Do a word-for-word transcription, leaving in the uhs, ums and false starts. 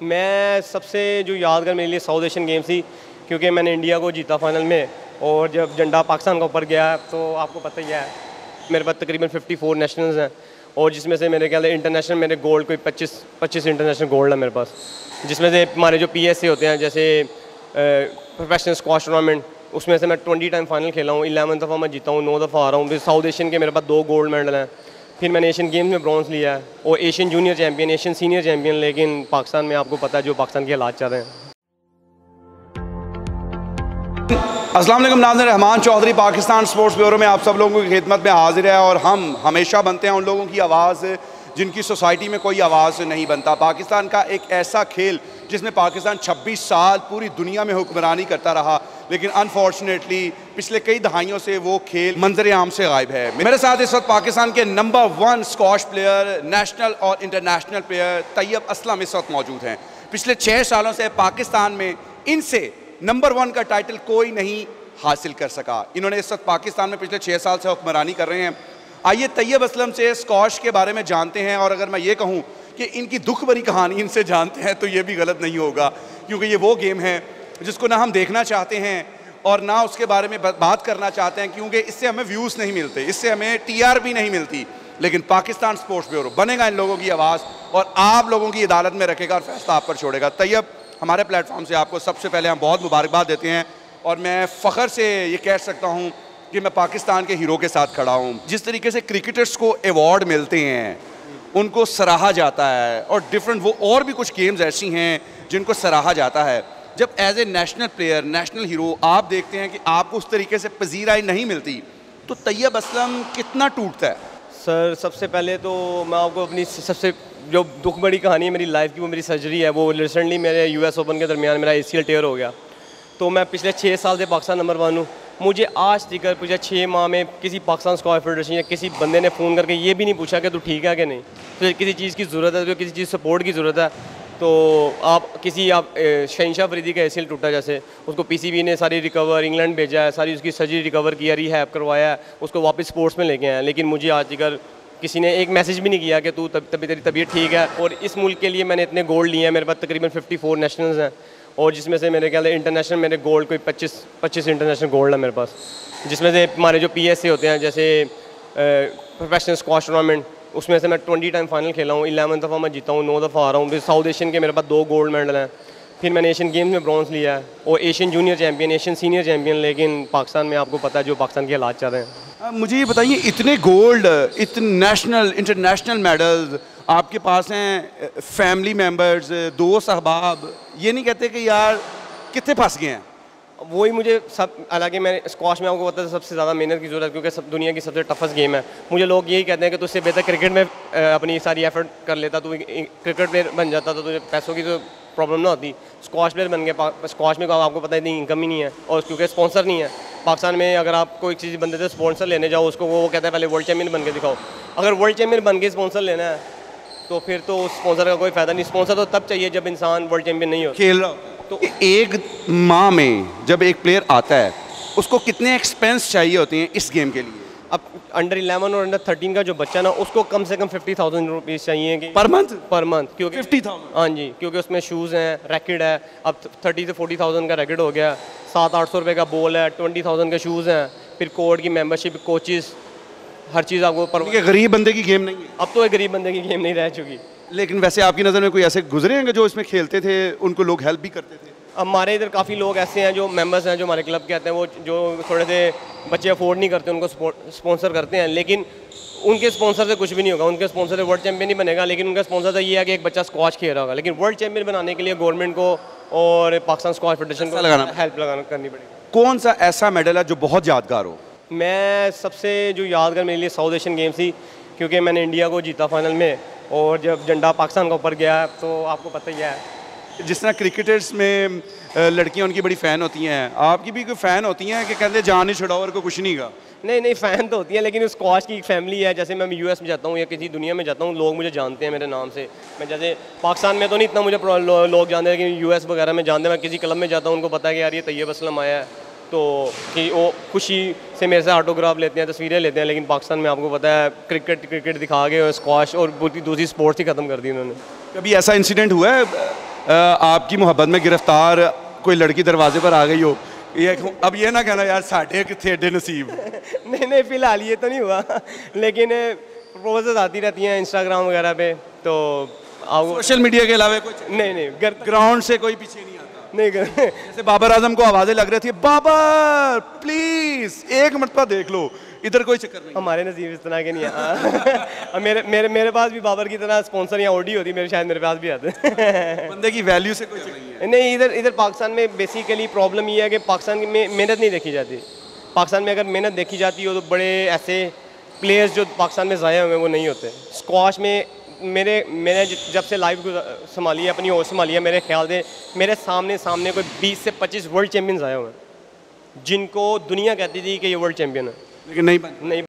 मैं सबसे जो यादगार मेरे लिए साउथ एशियन गेम्स थी, क्योंकि मैंने इंडिया को जीता फाइनल में, और जब झंडा पाकिस्तान का ऊपर गया तो आपको पता ही है मेरे पास तकरीबन चौवन नेशनल्स हैं, और जिसमें से मेरे ख्याल इंटरनेशनल मेरे गोल्ड कोई पच्चीस पच्चीस इंटरनेशनल गोल्ड है मेरे पास, जिसमें से हमारे जो पी एस ए होते हैं जैसे प्रोफेशनल स्क्वाश टूर्नामेंट, उसमें से मैं ट्वेंटी टाइम फाइनल खेला हूँ, इलेवन दफ़ा मैं जीता हूँ, नौ दफ़ा आ रहा हूँ। फिर साउथ एशियन के मेरे पास दो गोल्ड मेडल हैं। फिर मैंने एशियन गेम्स में ब्रॉन्ज लिया है और Asian junior champion, Asian senior champion, लेकिन पाकिस्तान में आपको पता है जो पाकिस्तान के हालात चल रहे हैं। अस्सलाम वालेकुम नाज़रीन, रहमान चौधरी पाकिस्तान स्पोर्ट्स ब्यूरो में आप सब लोगों की खिदमत में हाजिर है, और हम हमेशा बनते हैं उन लोगों की आवाज़ जिनकी सोसाइटी में कोई आवाज़ नहीं बनता। पाकिस्तान का एक ऐसा खेल जिसमें पाकिस्तान छब्बीस साल पूरी दुनिया में हुक्मरानी करता रहा, लेकिन अनफॉर्चुनेटली पिछले कई दहाइयों से वो खेल मंजर आम से गायब है। मेरे साथ इस वक्त पाकिस्तान के number one squash player, national और इंटरनेशनल प्लेयर तैयब असलम इस वक्त मौजूद हैं। पिछले छः सालों से पाकिस्तान में इनसे नंबर वन का टाइटल कोई नहीं हासिल कर सका। इन्होंने इस वक्त पाकिस्तान में पिछले छः साल से हुक्मरानी कर रहे हैं। आइए तैयब असलम से स्क्वाश के बारे में जानते हैं, और अगर मैं ये कहूँ कि इनकी दुख भरी कहानी इनसे जानते हैं तो ये भी गलत नहीं होगा, क्योंकि ये वो गेम है जिसको ना हम देखना चाहते हैं और ना उसके बारे में बात करना चाहते हैं, क्योंकि इससे हमें व्यूज़ नहीं मिलते, इससे हमें टी आर पी नहीं मिलती। लेकिन पाकिस्तान स्पोर्ट्स ब्यूरो बनेगा इन लोगों की आवाज़ और आप लोगों की अदालत में रखेगा और फैसला आप पर छोड़ेगा। तैयब, हमारे प्लेटफॉर्म से आपको सबसे पहले हम बहुत मुबारकबाद देते हैं, और मैं फ़ख्र से ये कह सकता हूँ कि मैं पाकिस्तान के हीरो के साथ खड़ा हूँ। जिस तरीके से क्रिकेटर्स को अवार्ड मिलते हैं, उनको सराहा जाता है, और डिफरेंट वो और भी कुछ गेम्स ऐसी हैं जिनको सराहा जाता है, जब as a national player, national hero आप देखते हैं कि आपको उस तरीके से पजीराई नहीं मिलती, तो तैयब असलम कितना टूटता है? सर, सबसे पहले तो मैं आपको अपनी सबसे जो दुख बड़ी कहानी है मेरी लाइफ की, वो मेरी सर्जरी है। वो रिसेंटली मेरे यू एस ओपन के दरमियान मेरा ए सी एल टेयर हो गया। तो मैं पिछले छः साल से पाकिस्तान नंबर वन हूँ। मुझे आज तक पिछले छः माह में किसी पाकिस्तान स्क्वाश फेडरेशन या किसी बंदे ने फ़ोन करके ये भी नहीं पूछा कि तू ठीक है कि नहीं, तो किसी चीज़ की ज़रूरत है, तो किसी चीज़ सपोर्ट की ज़रूरत है, तो आप किसी आप शहनशाह फरीदी का ए सी एल टूटा, जैसे उसको पी सी बी ने सारी रिकवर इंग्लैंड भेजा है, सारी उसकी सर्जरी रिकवर किया, रिहैब करवाया है, उसको वापस स्पोर्ट्स में लेके आए हैं। लेकिन मुझे आज तक किसी ने एक मैसेज भी नहीं किया कि तू तब तभी तेरी तबीयत ठीक है। और इस मुल्क के लिए मैंने इतने गोल्ड लिए हैं, मेरे पास तकरीबन चौवन नेशनल्स हैं, और जिसमें से मेरे ख्याल इंटरनेशनल मेरे गोल्ड कोई पच्चीस पच्चीस इंटरनेशनल गोल्ड है मेरे पास, जिसमें से हमारे जो पी एस ए होते हैं जैसे प्रोफेशनल स्क्वाश टूर्नामेंट, उसमें से मैं ट्वेंटी टाइम फाइनल खेला हूँ, इलेवन दफ़ा मैं जीता हूँ, नौ दफ़ा आ रहा हूँ। फिर साउथ एशियन के मेरे पास दो गोल्ड मेडल हैं। फिर मैंने एशियन गेम्स में ब्रॉन्ज लिया है और Asian junior champion, Asian senior champion, लेकिन पाकिस्तान में आपको पता है जो पाकिस्तान के हालात चल रहे हैं। मुझे ये बताइए, इतने गोल्ड, इतने नेशनल इंटरनेशनल मेडल्स आपके पास हैं, फैमिली मेम्बर्स, दोस्त अहबाब ये नहीं कहते कि यार कितने फंस गए हैं? वही मुझे सब, हालांकि मैं स्क्वाश में आपको पता है सबसे ज़्यादा मेहनत की ज़रूरत है, क्योंकि सब दुनिया की सबसे टफेस्ट गेम है। मुझे लोग यही कहते हैं कि तुझसे बेहतर क्रिकेट में अपनी सारी एफर्ट कर लेता, तू क्रिकेट प्लेयर बन जाता तो तुझे पैसों की तो प्रॉब्लम ना होती। स्क्वाश प्लेयर बन गया, स्क्वाश में आपको पता है इतनी इनकम ही नहीं है, और क्योंकि स्पॉन्सर नहीं है पाकिस्तान में। अगर आप कोई चीज़ बंदे से स्पॉन्सर लेने जाओ, उसको वो कहता है पहले वर्ल्ड चैम्पियन बन के दिखाओ। अगर वर्ल्ड चैम्पियन बन के स्पॉन्सर लेना है तो फिर तो उस स्पॉन्सर का कोई फ़ायदा नहीं। स्पॉन्सर तो तब चाहिए जब इंसान वर्ल्ड चैम्पियन नहीं हो खेल रहा। तो एक माह में जब एक प्लेयर आता है, उसको कितने एक्सपेंस चाहिए होते हैं इस गेम के लिए? अब अंडर इलेवन और अंडर थर्टीन का जो बच्चा ना, उसको कम से कम फिफ्टी थाउजेंड रुपीज़ चाहिए कि पर मंथ पर मंथ क्योंकि फिफ्टी थाउजेंड हाँ जी, क्योंकि उसमें शूज़ हैं, रैकेट है। अब थर्टी से फोर्टी थाउजेंड का रैकेट हो गया, सात आठ सौ रुपये का बॉल है, ट्वेंटी थाउजेंड के शूज़ हैं, फिर कोर्ट की मेंबरशिप, कोचेज़, हर चीज़ आपको पर। गरीब बंदे की गेम नहीं है अब तो एक गरीब बंदे की गेम नहीं रह चुकी। लेकिन वैसे आपकी नज़र में कोई ऐसे गुजरे हैं जो इसमें खेलते थे, उनको लोग हेल्प भी करते थे? हमारे इधर काफ़ी लोग ऐसे हैं जो मेंबर्स हैं, जो हमारे क्लब के आते हैं, वो जो थोड़े से बच्चे अफोर्ड नहीं करते, उनको स्पॉन्सर करते हैं। लेकिन उनके स्पॉन्सर से कुछ भी नहीं होगा, उनके स्पॉन्सर से वर्ल्ड चैम्पियन नहीं बनेगा, लेकिन उनका स्पॉन्सर तो ये है कि एक बच्चा स्क्वाश खेल रहा होगा। लेकिन वर्ल्ड चैम्पियन बनाने के लिए गवर्नमेंट को और पाकिस्तान स्क्वाश फेडरेशन को लगाना हेल्प लगाना करनी पड़ेगी। कौन सा ऐसा मेडल है जो बहुत यादगार हो? मैं सबसे जो यादगार मेरे लिए साउथ एशियन गेम्स थी, क्योंकि मैंने इंडिया को जीता फाइनल में, और जब झंडा पाकिस्तान का ऊपर गया तो आपको पता ही है। जिस तरह क्रिकेटर्स में लड़कियां उनकी बड़ी फ़ैन होती हैं, आपकी भी कोई फ़ैन होती हैं कि कहते जान ही छुड़ाओ और को कुछ नहीं का? नहीं नहीं, फ़ैन तो होती है, लेकिन स्क्वाश की एक फैमिली है। जैसे मैं यूएस में जाता हूँ या किसी दुनिया में जाता हूँ, लोग मुझे जानते हैं मेरे नाम से। मैं जैसे पाकिस्तान में तो नहीं इतना मुझे लो, लोग जानते हैं, लेकिन यूएस वगैरह में जानते हैं। मैं किसी क्लब में जाता हूँ, उनको पता है कि यार ये तैयब असलम आया है, तो कि वो खुशी से मेरे से ऑटोग्राफ लेते हैं, तस्वीरें लेते हैं। लेकिन पाकिस्तान में आपको पता है क्रिकेट क्रिकेट दिखा के और स्क्वाश और दूसरी स्पोर्ट्स ही ख़त्म कर दी उन्होंने। कभी ऐसा इंसिडेंट हुआ है आपकी मोहब्बत में गिरफ्तार कोई लड़की दरवाजे पर आ गई हो, ये अब ये ना कहना यार साढ़े कितने एडे नसीब। नहीं नहीं फिलहाल ये तो नहीं हुआ, लेकिन प्रपोजल्स आती रहती हैं इंस्टाग्राम वगैरह पे, तो आओ। सोशल मीडिया के अलावा कुछ नहीं नहीं घर ग्राउंड से कोई पीछे नहीं आता? नहीं घर जैसे बाबर आजम को आवाज़ें लग रही थी, बाबर प्लीज एक मरतबा देख लो, इधर कोई चक्कर नहीं। हमारे नसीब इस तरह के नहीं है। मेरे मेरे मेरे पास भी बाबर की तरह स्पॉन्सर या ऑडी होती, मेरे शायद मेरे पास भी आते। बंदे की वैल्यू से कोई चक्कर नहीं है। नहीं, इधर इधर पाकिस्तान में बेसिकली प्रॉब्लम ये है कि पाकिस्तान में मेहनत नहीं देखी जाती। पाकिस्तान में अगर मेहनत देखी जाती हो तो बड़े ऐसे प्लेयर्स जो पाकिस्तान में ज़ाया हुए हैं वो नहीं होते। स्क्वाश में मेरे मैंने जब से लाइव संभाली है, अपनी होश संभाली है, मेरे ख्याल से मेरे सामने सामने कोई बीस से पच्चीस वर्ल्ड चैम्पियंस आए हुए हैं जिनको दुनिया कहती थी कि ये वर्ल्ड चैम्पियन है, लेकिन नहीं बन नहीं